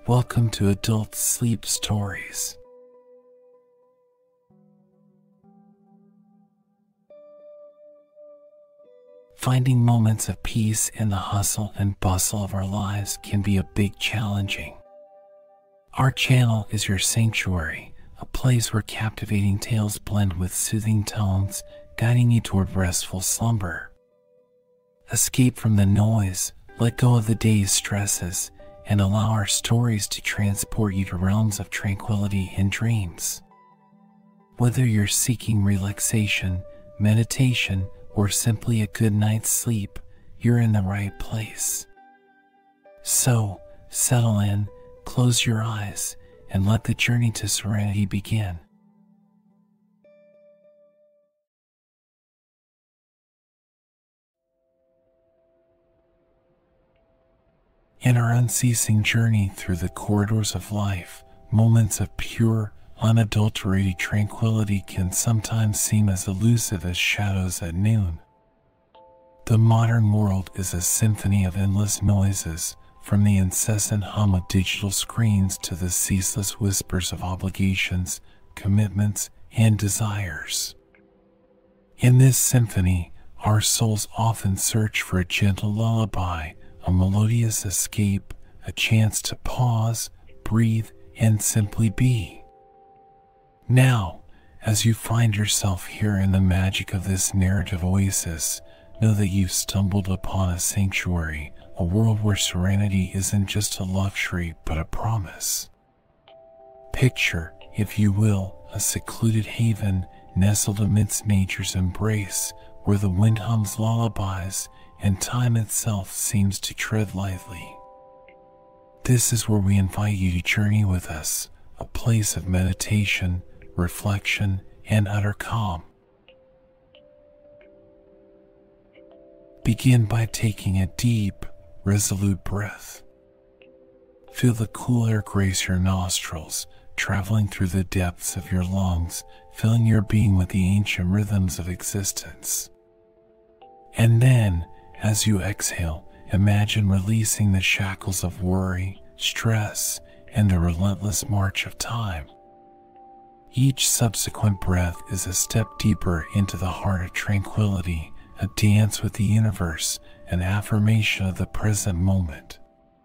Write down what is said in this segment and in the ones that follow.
Welcome to Adult Sleep Stories. Finding moments of peace in the hustle and bustle of our lives can be a bit challenging. Our channel is your sanctuary, a place where captivating tales blend with soothing tones, guiding you toward restful slumber. Escape from the noise, let go of the day's stresses, and allow our stories to transport you to realms of tranquility and dreams. Whether you're seeking relaxation, meditation, or simply a good night's sleep, you're in the right place. So, settle in, close your eyes, and let the journey to serenity begin. In our unceasing journey through the corridors of life, moments of pure, unadulterated tranquility can sometimes seem as elusive as shadows at noon. The modern world is a symphony of endless noises, from the incessant hum of digital screens to the ceaseless whispers of obligations, commitments, and desires. In this symphony, our souls often search for a gentle lullaby, a melodious escape, a chance to pause, breathe, and simply be. Now, as you find yourself here in the magic of this narrative oasis, know that you've stumbled upon a sanctuary, a world where serenity isn't just a luxury but a promise. Picture, if you will, a secluded haven nestled amidst nature's embrace, where the wind hums lullabies and time itself seems to tread lightly. This is where we invite you to journey with us, a place of meditation, reflection, and utter calm. Begin by taking a deep, resolute breath. Feel the cool air grace your nostrils, traveling through the depths of your lungs, filling your being with the ancient rhythms of existence. And then, as you exhale, imagine releasing the shackles of worry, stress, and the relentless march of time. Each subsequent breath is a step deeper into the heart of tranquility, a dance with the universe, an affirmation of the present moment.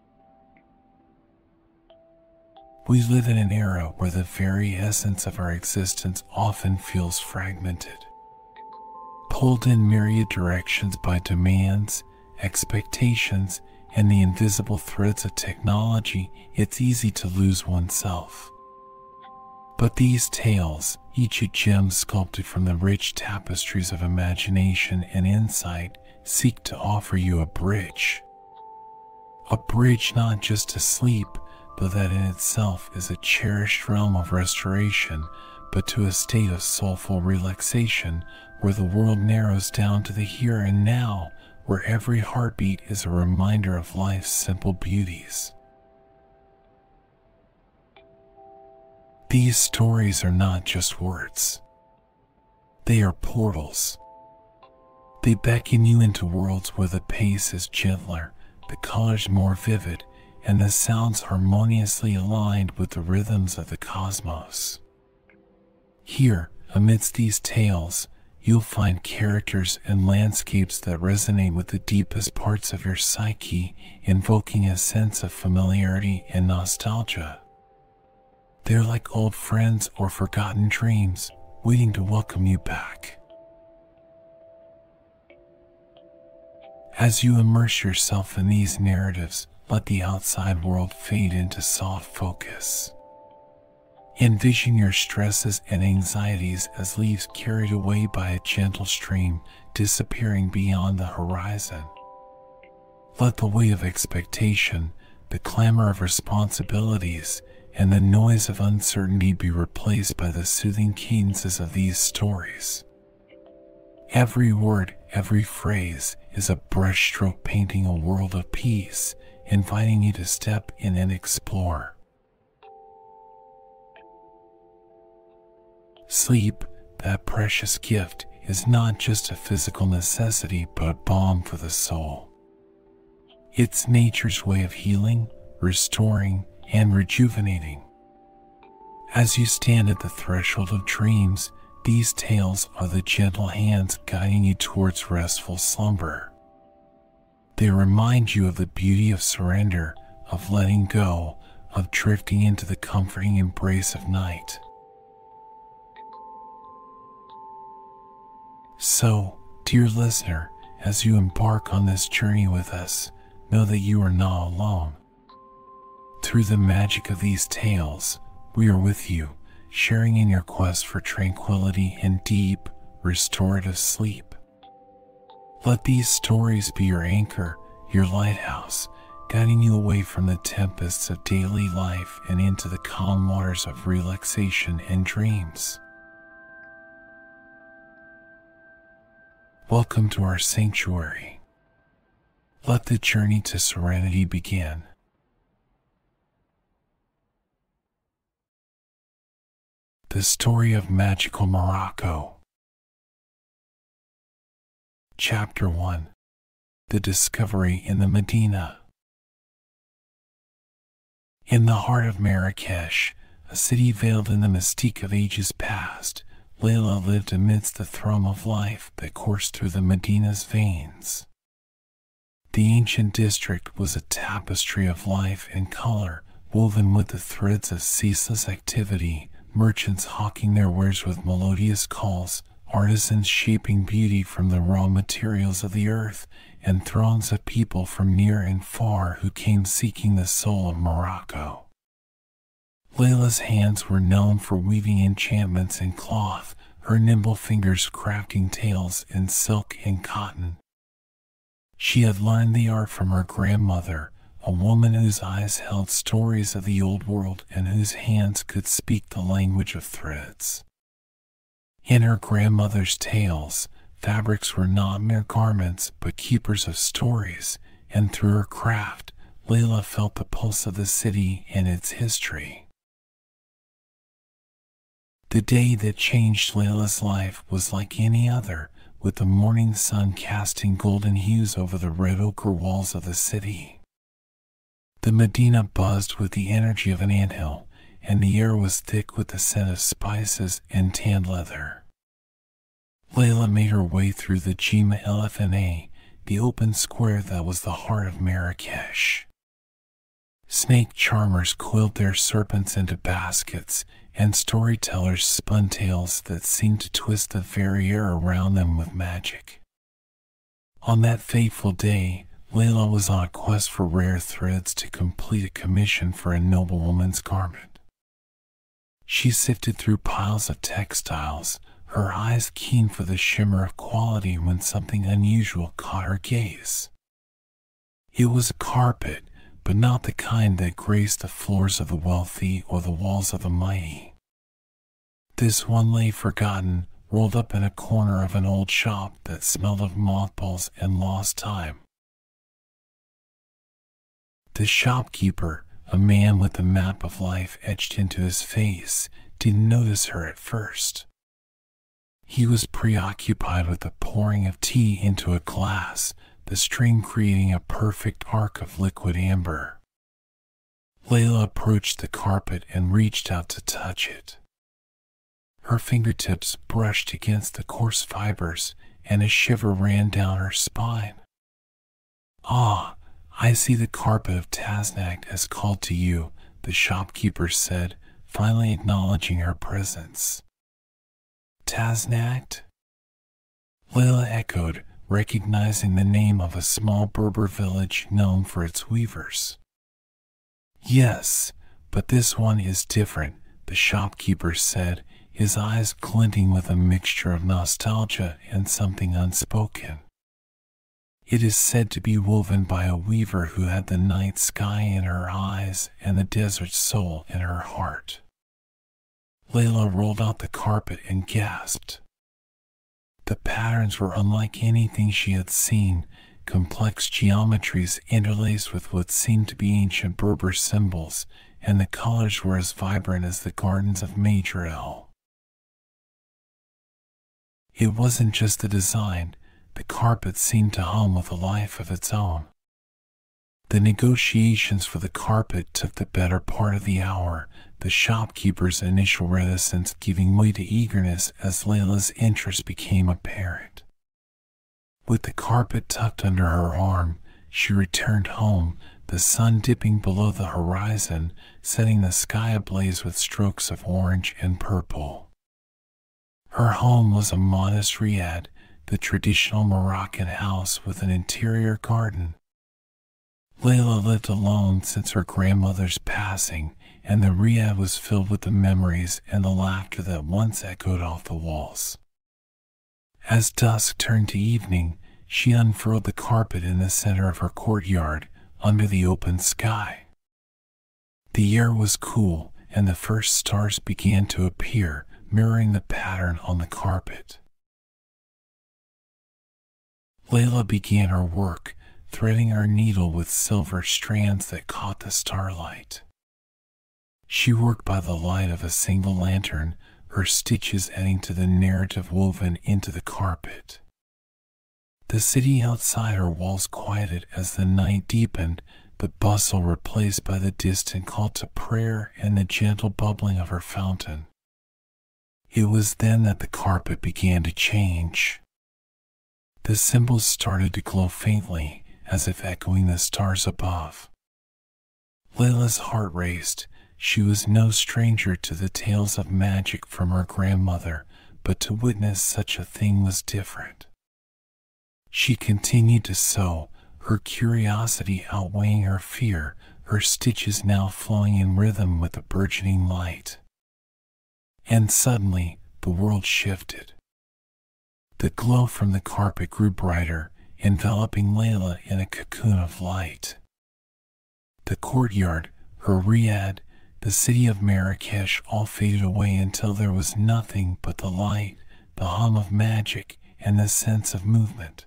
We live in an era where the very essence of our existence often feels fragmented. Pulled in myriad directions by demands, expectations, and the invisible threads of technology, it's easy to lose oneself. But these tales, each a gem sculpted from the rich tapestries of imagination and insight, seek to offer you a bridge. A bridge not just to sleep, but that in itself is a cherished realm of restoration, but to a state of soulful relaxation, where the world narrows down to the here and now, where every heartbeat is a reminder of life's simple beauties. These stories are not just words. They are portals. They beckon you into worlds where the pace is gentler, the colors more vivid, and the sounds harmoniously aligned with the rhythms of the cosmos. Here, amidst these tales, you'll find characters and landscapes that resonate with the deepest parts of your psyche, invoking a sense of familiarity and nostalgia. They're like old friends or forgotten dreams, waiting to welcome you back. As you immerse yourself in these narratives, let the outside world fade into soft focus. Envision your stresses and anxieties as leaves carried away by a gentle stream, disappearing beyond the horizon. Let the weight of expectation, the clamor of responsibilities, and the noise of uncertainty be replaced by the soothing cadences of these stories. Every word, every phrase is a brushstroke painting a world of peace, inviting you to step in and explore. Sleep, that precious gift, is not just a physical necessity but a balm for the soul. It's nature's way of healing, restoring, and rejuvenating. As you stand at the threshold of dreams, these tales are the gentle hands guiding you towards restful slumber. They remind you of the beauty of surrender, of letting go, of drifting into the comforting embrace of night. So, dear listener, as you embark on this journey with us, know that you are not alone. Through the magic of these tales, we are with you, sharing in your quest for tranquility and deep, restorative sleep. Let these stories be your anchor, your lighthouse, guiding you away from the tempests of daily life and into the calm waters of relaxation and dreams. Welcome to our sanctuary. Let the journey to serenity begin. The Story of Magical Morocco. Chapter 1. The Discovery in the Medina. In the heart of Marrakech, a city veiled in the mystique of ages past, Layla lived amidst the thrum of life that coursed through the Medina's veins. The ancient district was a tapestry of life and color, woven with the threads of ceaseless activity, merchants hawking their wares with melodious calls, artisans shaping beauty from the raw materials of the earth, and throngs of people from near and far who came seeking the soul of Morocco. Layla's hands were known for weaving enchantments in cloth, her nimble fingers crafting tales in silk and cotton. She had learned the art from her grandmother, a woman whose eyes held stories of the old world and whose hands could speak the language of threads. In her grandmother's tales, fabrics were not mere garments but keepers of stories, and through her craft, Layla felt the pulse of the city and its history. The day that changed Layla's life was like any other, with the morning sun casting golden hues over the red ochre walls of the city. The Medina buzzed with the energy of an anthill, and the air was thick with the scent of spices and tanned leather. Layla made her way through the Jima Elephant, the open square that was the heart of Marrakech. Snake charmers coiled their serpents into baskets, and storytellers spun tales that seemed to twist the very air around them with magic. On that fateful day, Layla was on a quest for rare threads to complete a commission for a noblewoman's garment. She sifted through piles of textiles, her eyes keen for the shimmer of quality when something unusual caught her gaze. It was a carpet, but not the kind that graced the floors of the wealthy or the walls of the mighty. This one lay forgotten, rolled up in a corner of an old shop that smelled of mothballs and lost time. The shopkeeper, a man with the map of life etched into his face, didn't notice her at first. He was preoccupied with the pouring of tea into a glass, the stream creating a perfect arc of liquid amber. Layla approached the carpet and reached out to touch it. Her fingertips brushed against the coarse fibers, and a shiver ran down her spine. "Ah, I see the carpet of Tasnacht has called to you," the shopkeeper said, finally acknowledging her presence. "Tasnacht?" Layla echoed, recognizing the name of a small Berber village known for its weavers. "Yes, but this one is different," the shopkeeper said, his eyes glinting with a mixture of nostalgia and something unspoken. "It is said to be woven by a weaver who had the night sky in her eyes and the desert soul in her heart." Layla rolled out the carpet and gasped. The patterns were unlike anything she had seen, complex geometries interlaced with what seemed to be ancient Berber symbols, and the colors were as vibrant as the gardens of Major El. It wasn't just the design, the carpet seemed to hum with a life of its own. The negotiations for the carpet took the better part of the hour, the shopkeeper's initial reticence giving way to eagerness as Layla's interest became apparent. With the carpet tucked under her arm, she returned home, the sun dipping below the horizon, setting the sky ablaze with strokes of orange and purple. Her home was a modest riad, the traditional Moroccan house with an interior garden. Layla lived alone since her grandmother's passing, and the riad was filled with the memories and the laughter that once echoed off the walls. As dusk turned to evening, she unfurled the carpet in the center of her courtyard, under the open sky. The air was cool, and the first stars began to appear, mirroring the pattern on the carpet. Layla began her work, threading her needle with silver strands that caught the starlight. She worked by the light of a single lantern, her stitches adding to the narrative woven into the carpet. The city outside her walls quieted as the night deepened, the bustle replaced by the distant call to prayer and the gentle bubbling of her fountain. It was then that the carpet began to change. The symbols started to glow faintly, as if echoing the stars above. Layla's heart raced. She was no stranger to the tales of magic from her grandmother, but to witness such a thing was different. She continued to sew, her curiosity outweighing her fear, her stitches now flowing in rhythm with the burgeoning light. And suddenly, the world shifted. The glow from the carpet grew brighter, enveloping Layla in a cocoon of light. The courtyard, her riad, the city of Marrakech all faded away until there was nothing but the light, the hum of magic, and the sense of movement.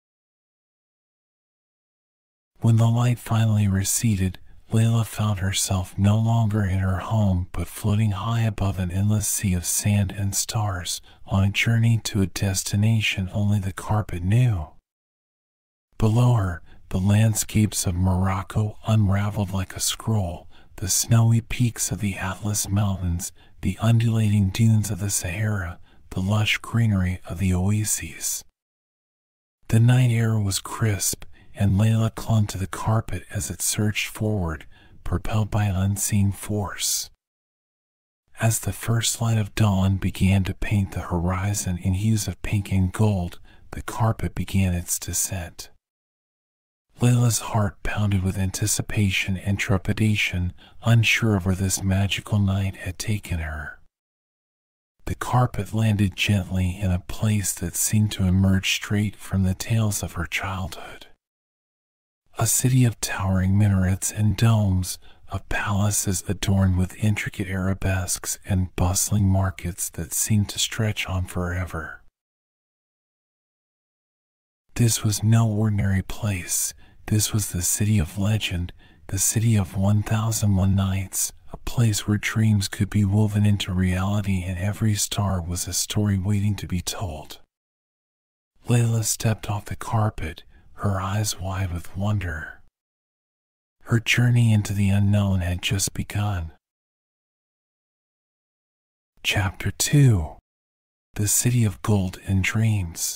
When the light finally receded, Layla found herself no longer in her home but floating high above an endless sea of sand and stars, on a journey to a destination only the carpet knew. Below her, the landscapes of Morocco unraveled like a scroll, the snowy peaks of the Atlas Mountains, the undulating dunes of the Sahara, the lush greenery of the oases. The night air was crisp, and Layla clung to the carpet as it surged forward, propelled by an unseen force. As the first light of dawn began to paint the horizon in hues of pink and gold, the carpet began its descent. Layla's heart pounded with anticipation and trepidation, unsure of where this magical night had taken her. The carpet landed gently in a place that seemed to emerge straight from the tales of her childhood. A city of towering minarets and domes, of palaces adorned with intricate arabesques and bustling markets that seemed to stretch on forever. This was no ordinary place. This was the city of legend, the city of 1001 nights, a place where dreams could be woven into reality and every star was a story waiting to be told. Layla stepped off the carpet, her eyes wide with wonder. Her journey into the unknown had just begun. Chapter 2: The City of Gold and Dreams.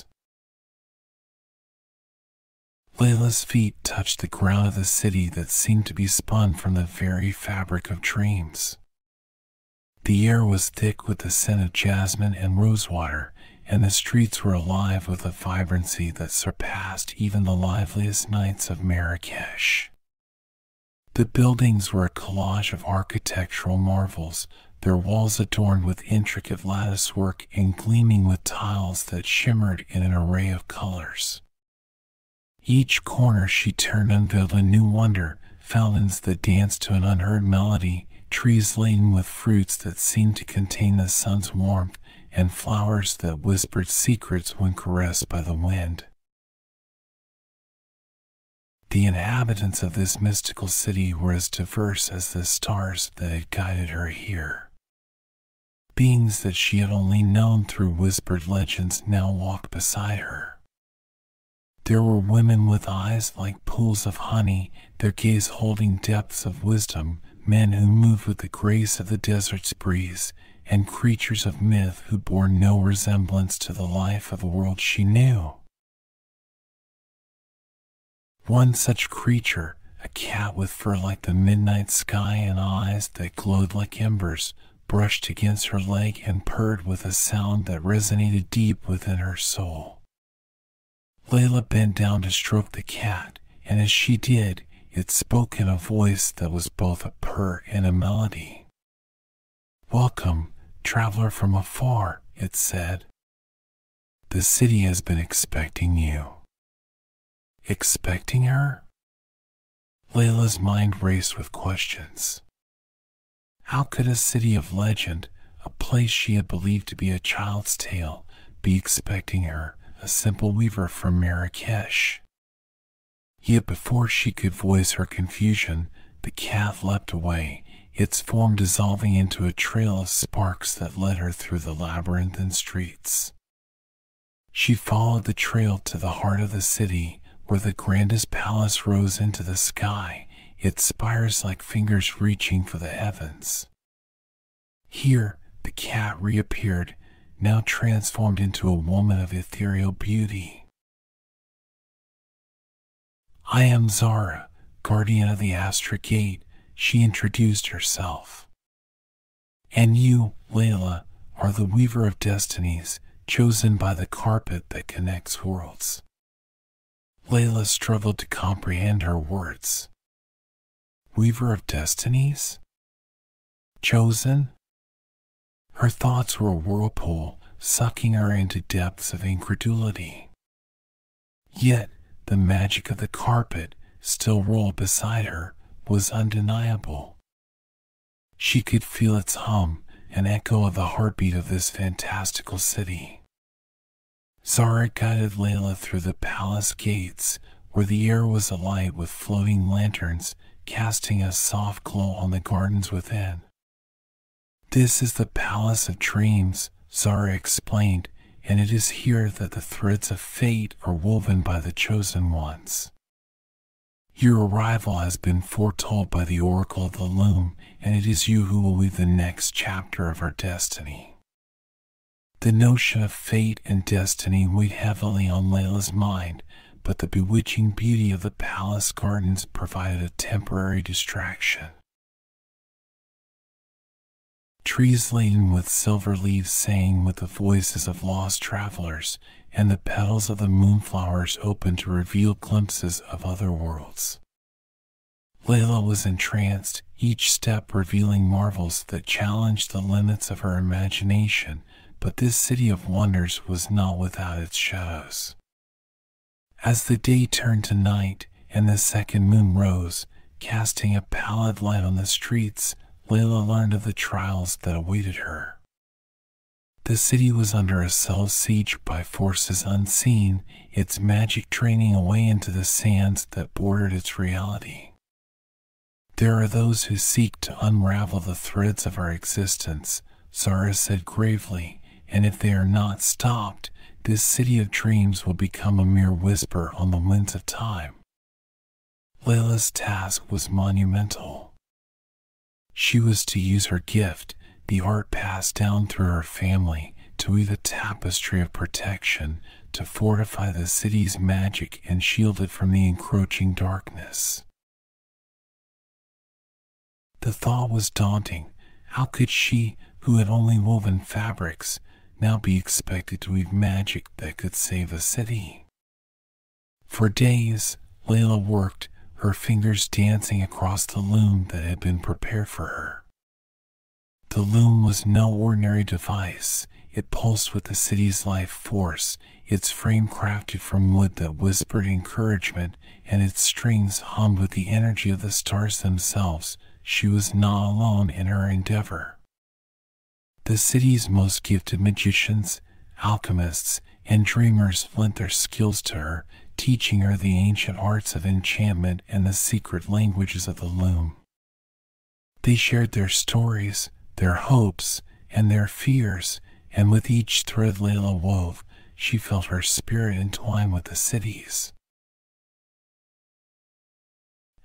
Layla's feet touched the ground of the city that seemed to be spun from the very fabric of dreams. The air was thick with the scent of jasmine and rosewater, and the streets were alive with a vibrancy that surpassed even the liveliest nights of Marrakech. The buildings were a collage of architectural marvels, their walls adorned with intricate latticework and gleaming with tiles that shimmered in an array of colors. Each corner she turned unveiled a new wonder, fountains that danced to an unheard melody, trees laden with fruits that seemed to contain the sun's warmth, and flowers that whispered secrets when caressed by the wind. The inhabitants of this mystical city were as diverse as the stars that had guided her here. Beings that she had only known through whispered legends now walked beside her. There were women with eyes like pools of honey, their gaze holding depths of wisdom, men who moved with the grace of the desert's breeze, and creatures of myth who bore no resemblance to the life of the world she knew. One such creature, a cat with fur like the midnight sky and eyes that glowed like embers, brushed against her leg and purred with a sound that resonated deep within her soul. Layla bent down to stroke the cat, and as she did, it spoke in a voice that was both a purr and a melody. "Welcome, traveler from afar," it said. "The city has been expecting you." Expecting her? Layla's mind raced with questions. How could a city of legend, a place she had believed to be a child's tale, be expecting her, a simple weaver from Marrakech? Yet before she could voice her confusion, the cat leapt away, its form dissolving into a trail of sparks that led her through the labyrinthine streets. She followed the trail to the heart of the city, where the grandest palace rose into the sky, its spires like fingers reaching for the heavens. Here, the cat reappeared, now transformed into a woman of ethereal beauty. "I am Zara, guardian of the Astra Gate," she introduced herself. "And you, Layla, are the weaver of destinies, chosen by the carpet that connects worlds." Layla struggled to comprehend her words. Weaver of destinies? Chosen? Her thoughts were a whirlpool, sucking her into depths of incredulity. Yet, the magic of the carpet, still rolled beside her, was undeniable. She could feel its hum, an echo of the heartbeat of this fantastical city. Zara guided Layla through the palace gates, where the air was alight with floating lanterns, casting a soft glow on the gardens within. "This is the Palace of Dreams," Zara explained, "and it is here that the threads of fate are woven by the chosen ones. Your arrival has been foretold by the Oracle of the Loom, and it is you who will weave the next chapter of our destiny." The notion of fate and destiny weighed heavily on Layla's mind, but the bewitching beauty of the palace gardens provided a temporary distraction. Trees laden with silver leaves sang with the voices of lost travelers, and the petals of the moonflowers opened to reveal glimpses of other worlds. Layla was entranced, each step revealing marvels that challenged the limits of her imagination, but this city of wonders was not without its shadows. As the day turned to night and the second moon rose, casting a pallid light on the streets, Layla learned of the trials that awaited her. The city was under a subtle siege by forces unseen, its magic draining away into the sands that bordered its reality. "There are those who seek to unravel the threads of our existence," Zara said gravely, "and if they are not stopped, this city of dreams will become a mere whisper on the winds of time." Layla's task was monumental. She was to use her gift, the art passed down through her family, to weave a tapestry of protection, to fortify the city's magic and shield it from the encroaching darkness. The thought was daunting. How could she, who had only woven fabrics, now be expected to weave magic that could save a city? For days, Layla worked, her fingers dancing across the loom that had been prepared for her. The loom was no ordinary device. It pulsed with the city's life force, its frame crafted from wood that whispered encouragement, and its strings hummed with the energy of the stars themselves. She was not alone in her endeavor. The city's most gifted magicians, alchemists, and dreamers lent their skills to her, teaching her the ancient arts of enchantment and the secret languages of the loom. They shared their stories, their hopes, and their fears, and with each thread Layla wove, she felt her spirit entwine with the city's.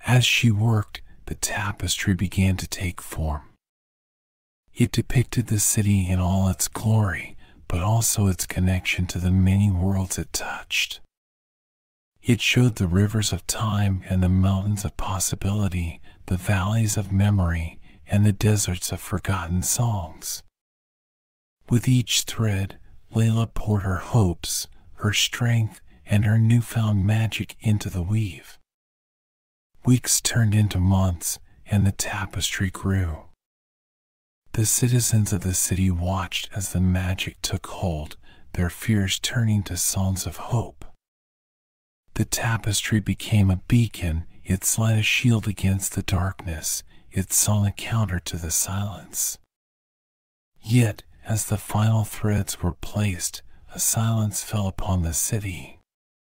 As she worked, the tapestry began to take form. It depicted the city in all its glory, but also its connection to the many worlds it touched. It showed the rivers of time and the mountains of possibility, the valleys of memory, and the deserts of forgotten songs. With each thread, Layla poured her hopes, her strength, and her newfound magic into the weave. Weeks turned into months, and the tapestry grew. The citizens of the city watched as the magic took hold, their fears turning to songs of hope. The tapestry became a beacon, its light a shield against the darkness, its song a counter to the silence. Yet, as the final threads were placed, a silence fell upon the city.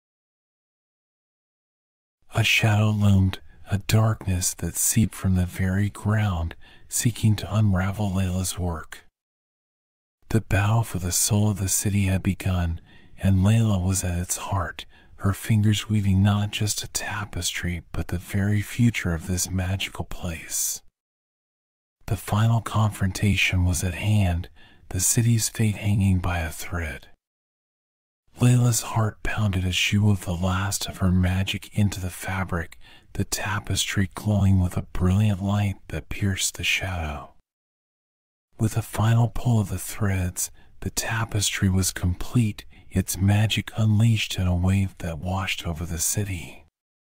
A shadow loomed, a darkness that seeped from the very ground, seeking to unravel Layla's work. The battle for the soul of the city had begun, and Layla was at its heart, her fingers weaving not just a tapestry but the very future of this magical place. The final confrontation was at hand, the city's fate hanging by a thread. Layla's heart pounded as she wove the last of her magic into the fabric, the tapestry glowing with a brilliant light that pierced the shadow. With a final pull of the threads, the tapestry was complete, its magic unleashed in a wave that washed over the city.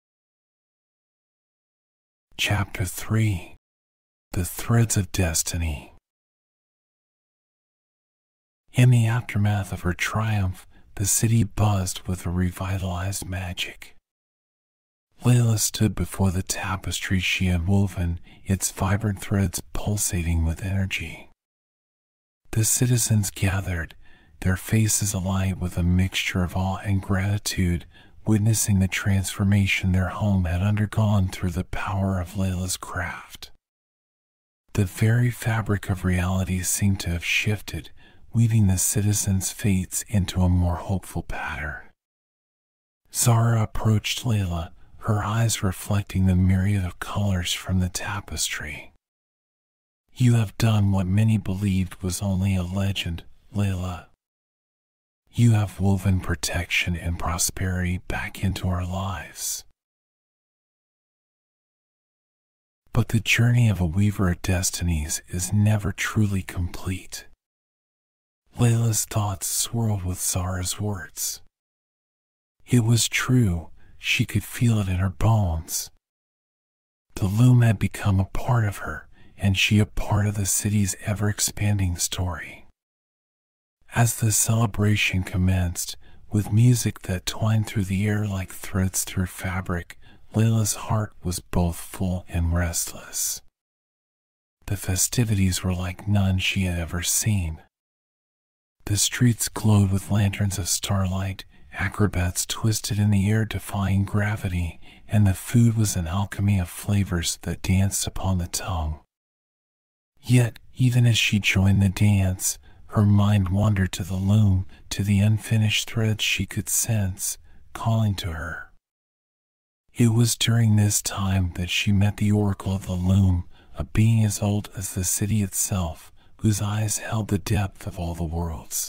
Chapter 3: The Threads of Destiny. In the aftermath of her triumph, the city buzzed with a revitalized magic. Layla stood before the tapestry she had woven, its vibrant threads pulsating with energy. The citizens gathered, their faces alight with a mixture of awe and gratitude, witnessing the transformation their home had undergone through the power of Layla's craft. The very fabric of reality seemed to have shifted, weaving the citizens' fates into a more hopeful pattern. Zara approached Layla, her eyes reflecting the myriad of colors from the tapestry. "You have done what many believed was only a legend, Layla. You have woven protection and prosperity back into our lives." But the journey of a weaver of destinies is never truly complete. Layla's thoughts swirled with Zara's words. It was true, she could feel it in her bones. The loom had become a part of her, and she a part of the city's ever-expanding story. As the celebration commenced, with music that twined through the air like threads through fabric, Layla's heart was both full and restless. The festivities were like none she had ever seen. The streets glowed with lanterns of starlight, acrobats twisted in the air defying gravity, and the food was an alchemy of flavors that danced upon the tongue. Yet, even as she joined the dance, her mind wandered to the loom, to the unfinished threads she could sense, calling to her. It was during this time that she met the oracle of the loom, a being as old as the city itself, whose eyes held the depth of all the worlds.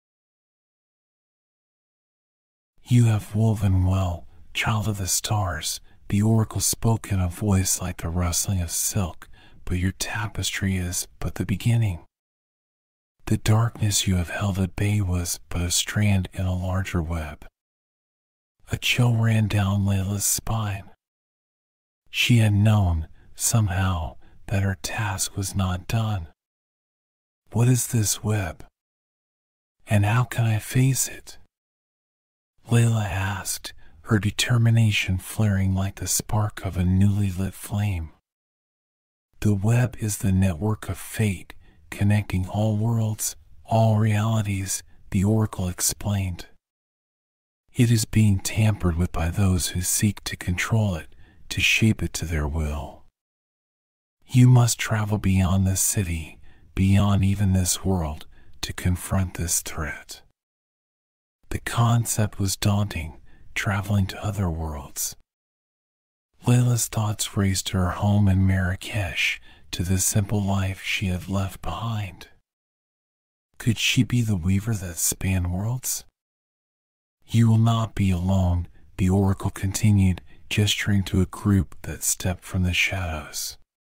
"You have woven well, child of the stars," the oracle spoke in a voice like the rustling of silk, "but your tapestry is but the beginning. The darkness you have held at bay was but a strand in a larger web." A chill ran down Layla's spine. She had known, somehow, that her task was not done. What is this web? And how can I face it? Layla asked, her determination flaring like the spark of a newly lit flame. The web is the network of fate, connecting all worlds, all realities, the oracle explained. It is being tampered with by those who seek to control it, to shape it to their will. You must travel beyond this city, beyond even this world, to confront this threat. The concept was daunting, traveling to other worlds. Layla's thoughts raced to her home in Marrakech, to the simple life she had left behind. Could she be the weaver that spanned worlds? You will not be alone, the oracle continued, gesturing to a group that stepped from the shadows.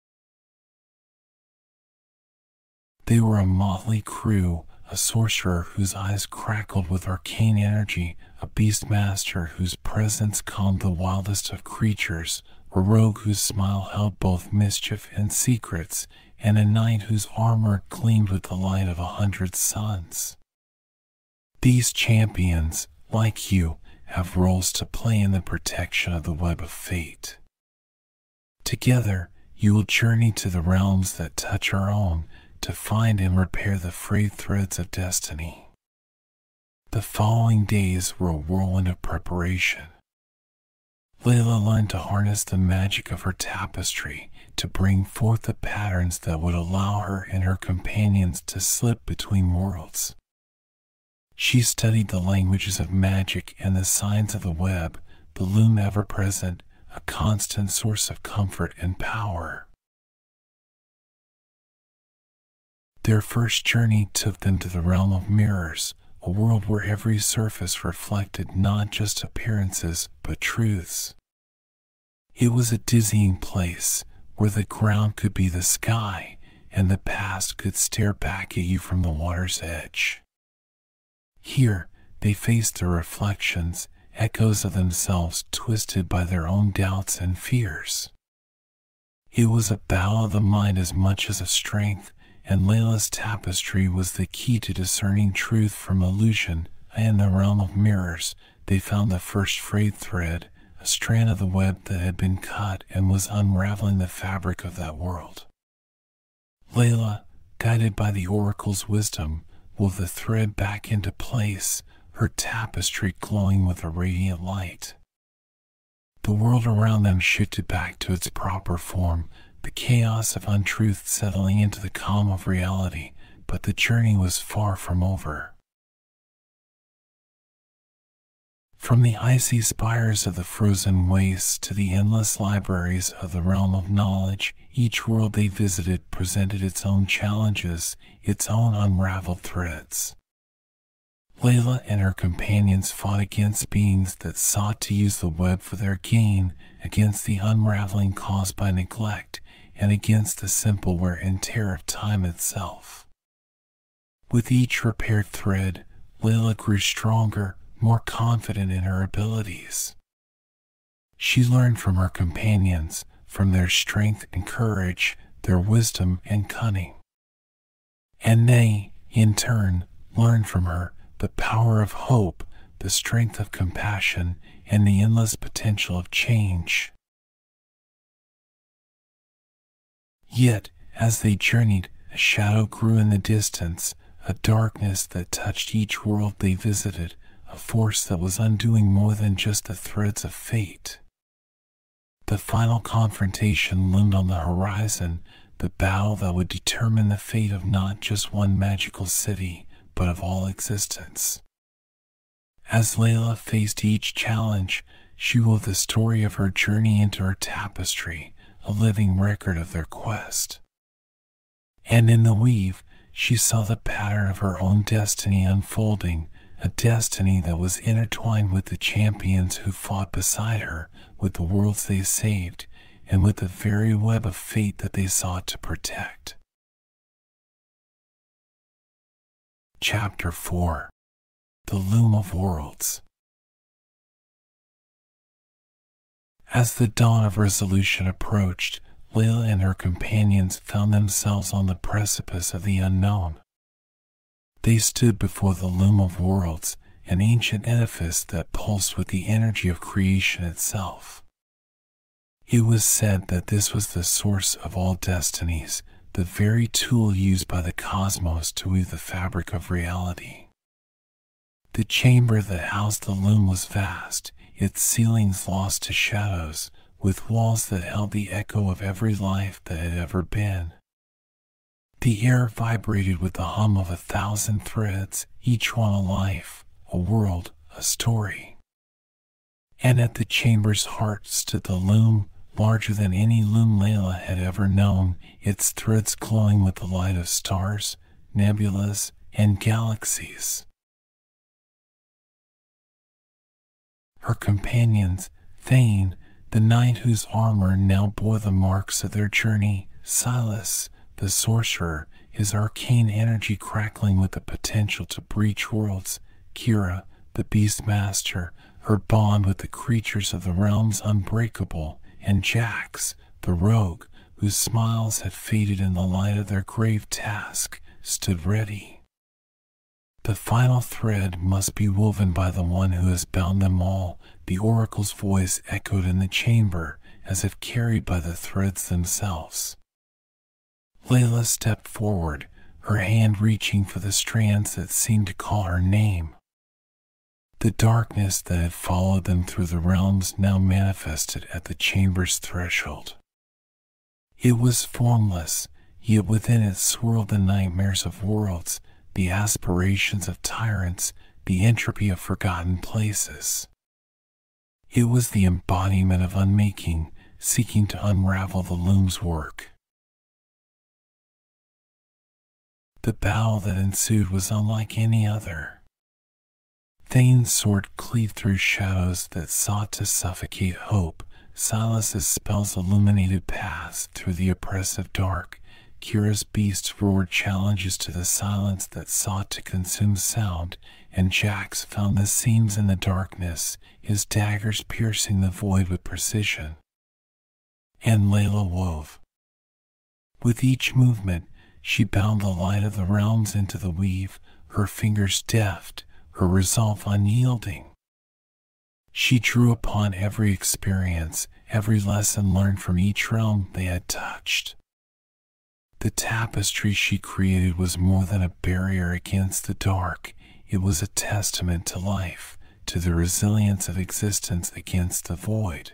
They were a motley crew, a sorcerer whose eyes crackled with arcane energy, a beast master whose presence calmed the wildest of creatures, a rogue whose smile held both mischief and secrets, and a knight whose armor gleamed with the light of 100 suns. These champions, like you, have roles to play in the protection of the web of fate. Together, you will journey to the realms that touch our own, to find and repair the frayed threads of destiny. The following days were a whirlwind of preparation. Layla learned to harness the magic of her tapestry, to bring forth the patterns that would allow her and her companions to slip between worlds. She studied the languages of magic and the signs of the web, the loom ever present, a constant source of comfort and power. Their first journey took them to the realm of mirrors, a world where every surface reflected not just appearances, but truths. It was a dizzying place, where the ground could be the sky, and the past could stare back at you from the water's edge. Here, they faced their reflections, echoes of themselves twisted by their own doubts and fears. It was a battle of the mind as much as of strength, and Layla's tapestry was the key to discerning truth from illusion. In the realm of mirrors, they found the first frayed thread, a strand of the web that had been cut and was unraveling the fabric of that world. Layla, guided by the oracle's wisdom, wove the thread back into place, her tapestry glowing with a radiant light. The world around them shifted back to its proper form, the chaos of untruth settling into the calm of reality, but the journey was far from over. From the icy spires of the frozen wastes to the endless libraries of the realm of knowledge, each world they visited presented its own challenges, its own unraveled threads. Layla and her companions fought against beings that sought to use the web for their gain, against the unraveling caused by neglect, and against the simple wear and tear of time itself. With each repaired thread, Layla grew stronger, more confident in her abilities. She learned from her companions, from their strength and courage, their wisdom and cunning. And they, in turn, learned from her the power of hope, the strength of compassion, and the endless potential of change. Yet, as they journeyed, a shadow grew in the distance, a darkness that touched each world they visited, a force that was undoing more than just the threads of fate. The final confrontation loomed on the horizon, the battle that would determine the fate of not just one magical city, but of all existence. As Layla faced each challenge, she wove the story of her journey into her tapestry, a living record of their quest. And in the weave, she saw the pattern of her own destiny unfolding, a destiny that was intertwined with the champions who fought beside her, with the worlds they saved, and with the very web of fate that they sought to protect. Chapter 4. The Loom of Worlds. As the dawn of resolution approached, Layla and her companions found themselves on the precipice of the unknown. They stood before the Loom of Worlds, an ancient edifice that pulsed with the energy of creation itself. It was said that this was the source of all destinies, the very tool used by the cosmos to weave the fabric of reality. The chamber that housed the loom was vast, its ceilings lost to shadows, with walls that held the echo of every life that had ever been. The air vibrated with the hum of 1,000 threads, each one a life, a world, a story. And at the chamber's heart stood the loom, larger than any loom Layla had ever known, its threads glowing with the light of stars, nebulas, and galaxies. Her companions, Thane, the knight whose armor now bore the marks of their journey, Silas, the sorcerer, his arcane energy crackling with the potential to breach worlds, Kira, the beastmaster, her bond with the creatures of the realms unbreakable, and Jax, the rogue, whose smiles had faded in the light of their grave task, stood ready. The final thread must be woven by the one who has bound them all. The oracle's voice echoed in the chamber, as if carried by the threads themselves. Layla stepped forward, her hand reaching for the strands that seemed to call her name. The darkness that had followed them through the realms now manifested at the chamber's threshold. It was formless, yet within it swirled the nightmares of worlds, the aspirations of tyrants, the entropy of forgotten places. It was the embodiment of unmaking, seeking to unravel the loom's work. The battle that ensued was unlike any other. Thane's sword cleaved through shadows that sought to suffocate hope. Silas's spells illuminated paths through the oppressive dark. Kira's beasts roared challenges to the silence that sought to consume sound, and Jax found the seams in the darkness, his daggers piercing the void with precision. And Layla wove. With each movement, she bound the light of the realms into the weave, her fingers deft, her resolve unyielding. She drew upon every experience, every lesson learned from each realm they had touched. The tapestry she created was more than a barrier against the dark. It was a testament to life, to the resilience of existence against the void.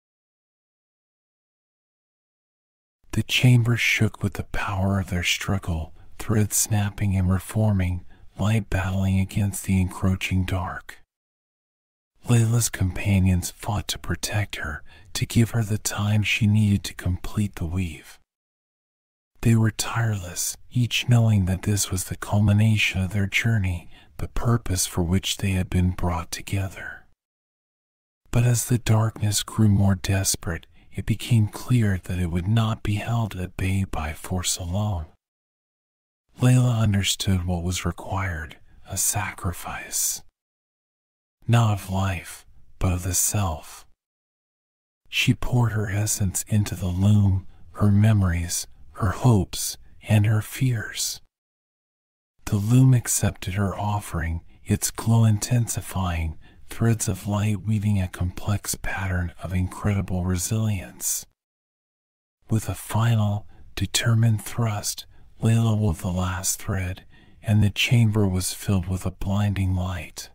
The chamber shook with the power of their struggle, threads snapping and reforming, light battling against the encroaching dark. Layla's companions fought to protect her, to give her the time she needed to complete the weave. They were tireless, each knowing that this was the culmination of their journey, the purpose for which they had been brought together. But as the darkness grew more desperate, it became clear that it would not be held at bay by force alone. Layla understood what was required, a sacrifice. Not of life, but of the self. She poured her essence into the loom, her memories, her hopes, and her fears. The loom accepted her offering, its glow intensifying, threads of light weaving a complex pattern of incredible resilience. With a final, determined thrust, Layla wove the last thread, and the chamber was filled with a blinding light.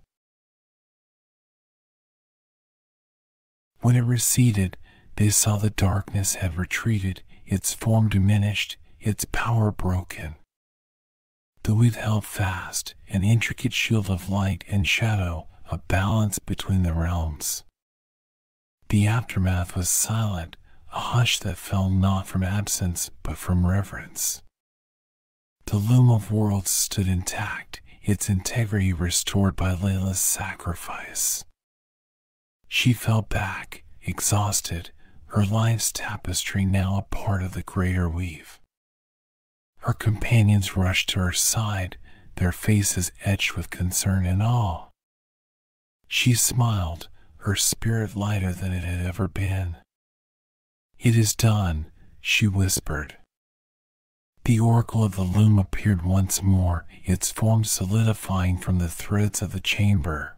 When it receded, they saw the darkness had retreated, its form diminished, its power broken. The weave held fast, an intricate shield of light and shadow, a balance between the realms. The aftermath was silent, a hush that fell not from absence but from reverence. The loom of worlds stood intact, its integrity restored by Layla's sacrifice. She fell back, exhausted, her life's tapestry now a part of the greater weave. Her companions rushed to her side, their faces etched with concern and awe. She smiled, her spirit lighter than it had ever been. "It is done," she whispered. The oracle of the loom appeared once more, its form solidifying from the threads of the chamber.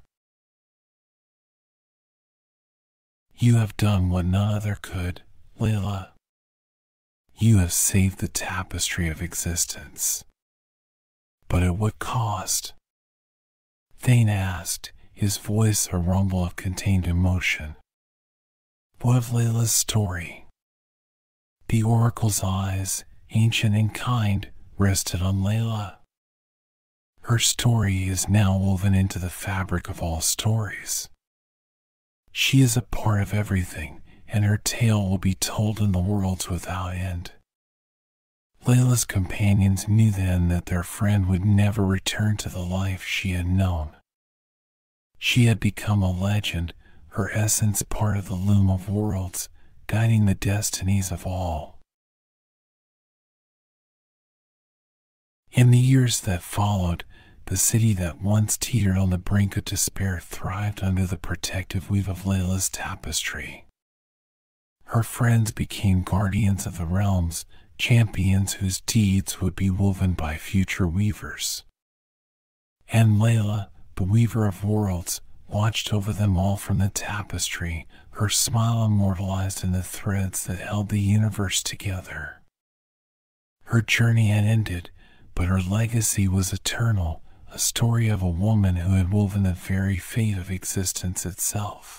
"You have done what none other could, Layla. You have saved the tapestry of existence." "But at what cost?" Thane asked, his voice a rumble of contained emotion. What of Layla's story? The oracle's eyes, ancient and kind, rested on Layla. Her story is now woven into the fabric of all stories. She is a part of everything, and her tale will be told in the worlds without end. Layla's companions knew then that their friend would never return to the life she had known. She had become a legend, her essence part of the loom of worlds, guiding the destinies of all. In the years that followed, the city that once teetered on the brink of despair thrived under the protective weave of Layla's tapestry. Her friends became guardians of the realms, champions whose deeds would be woven by future weavers. And Layla, the weaver of worlds, watched over them all from the tapestry, her smile immortalized in the threads that held the universe together. Her journey had ended, but her legacy was eternal, a story of a woman who had woven the very fate of existence itself.